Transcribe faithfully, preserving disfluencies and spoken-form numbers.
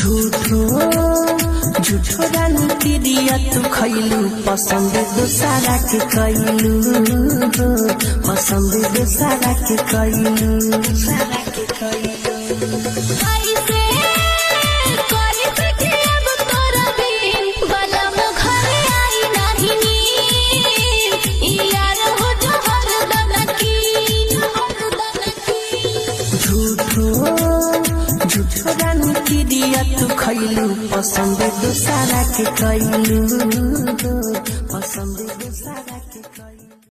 झूठो झूठो रानी तिरिया तू खैलू पसंद दोसारा के कैलू पसंद दोसारा के कैलू सारा के कैलू झूठो रानी तिरिया तू खैलू पसंद दोसारा के कैलू पसंद दोसारा